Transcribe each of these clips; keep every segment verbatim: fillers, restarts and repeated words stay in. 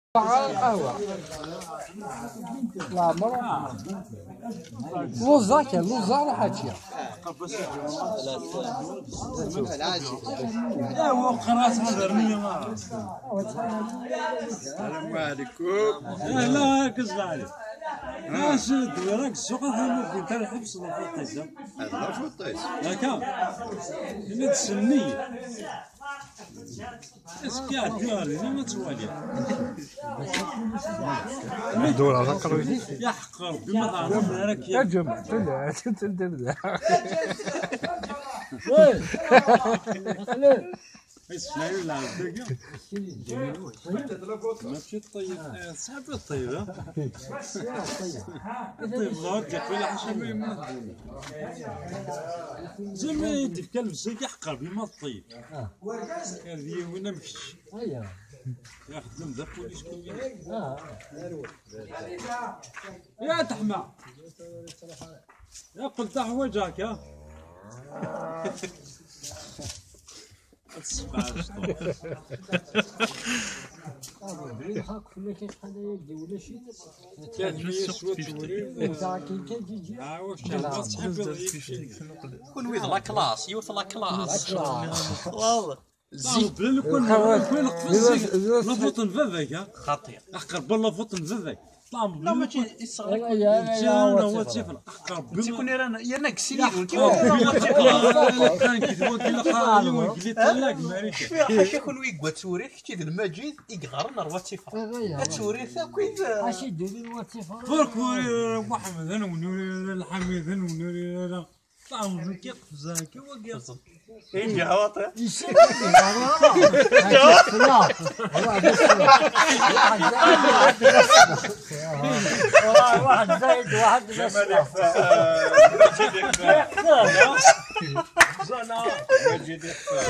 القهوة لا مرة لوزا كان لوزا راح تجي لا هو قراص هذا السلام عليكم. لا كذب عليك. اش راك السوق هذا انت الحبس ولا فطيس؟ لا فطيس. هكا. اللي تسني. اسكي دياري ما توالي. دور على قروي يا حق ربي ما تعرف راك يا جماعة تلا تلا وي اسمعي ولا عندك ماشي طيب صعب الطيب طيب غادي ولا حشمي زي ما يدي في كلب زي يحقر بما الطيب هذه وين نمشي يخدم ذا بوليس كوين يا تحمى يا قلت حوايجك يا كون ويد لا كلاس يوث لا كلاس والله زين كل كل قفز لا فوطن فذاك خطير احقر بالله فوطن فذاك طعم لا ماشي يصغر انا هو تيفل احقر تكون انا يا ناكسيني كان كيدوي كلا قال ويقلي طلاق ماريكا في حاشا كون ويقوا توريث كي المجيد يقغر نروى تيفر توريث كويس اش يدير الواتيفر فرق محمد انا ونوري الحميد انا ونوري طعم كي قفزه كي وقف يجي عواطي واحد زايد واحد بس زنا مجيد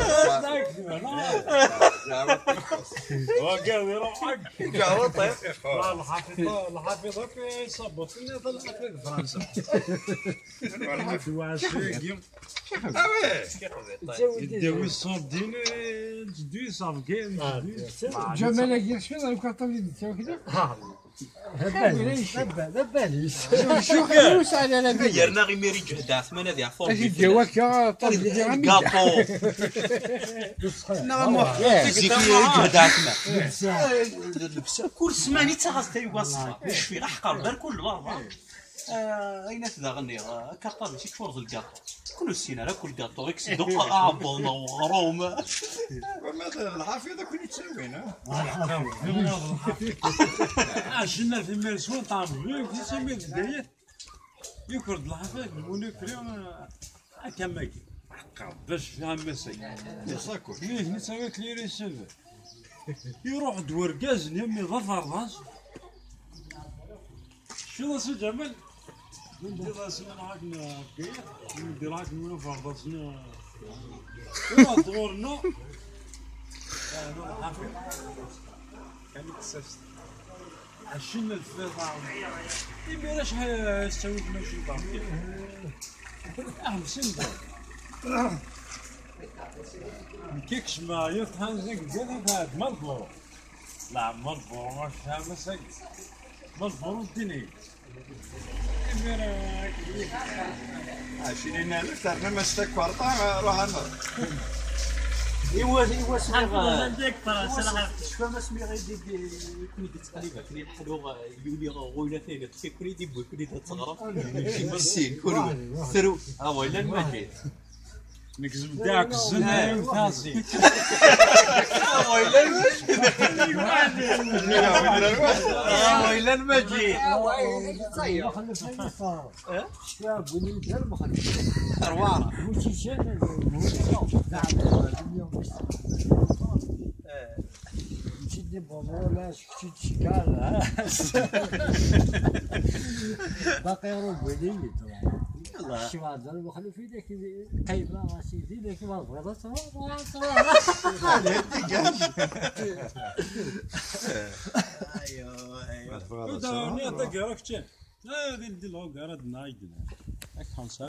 وقال يروحك عواطي الحافظ الحافظ في صبط لنا طلعت في فرنسا في واشيك يدوي الصوردين جدوي صافكين جمالك يا شنو راك كطولي تسوي كذا هباليش هباليش شو كاش على لا غيرنا غير ميري جهدا ثمانية ديال فور اجي ديواك يا طول ديال كابو لا مو زيك جهدا ثما كل سماني تاغاز تيواصل واش في حقر بان كل الاربعه اين ذا غني كاطا ماشي كفرز الكاطو كل السينا لا كل كاطو غيك صدق ابل وغروم ومثلا الحافظه كون يتساوينا عشنا في مرسون طعم في سميت الداير يكرد الحافظ المونيكري هكا ماكي حقا باش فيها مساي يساكو ليه نسوي كليري سيلفر يروح دوركاز يمي ظفر راس شو راس جمال ندير راسنا معاكنا كيف ندير راك منو فرضتنا يلا دورنا كان يكسفت عشنا الفيضة يبي شحال سويت ماشي طاف اهم سنة كيكش ما يفهم زيك زين هاد مرفوع لا مرفوع واش فاهم مسك مرفوع الدنيا عشرين ألف ترنا مسك ورطة روح النار. إيوا إيوا سميغ عندك صراحة شفا ما سميغ يديك يكون يدير تقريبا كني الحلو يولي غوينا فيه كيكون يدير بو يكون يدير تغرب يمسي كل ثرو ها هو إلا المجيد نكذب داك الزنا وثاسي هو إلا المجيد هو إلا المجيد شاب وليد المخلف أروارة وشي شان نشد بابولا شكيت شكال باقي ربي شو هذا المخلف يديك قيبه راسي يديك ما بغيت ايوه ايوه هذا نيتك راك هذه ندير له قرد نايد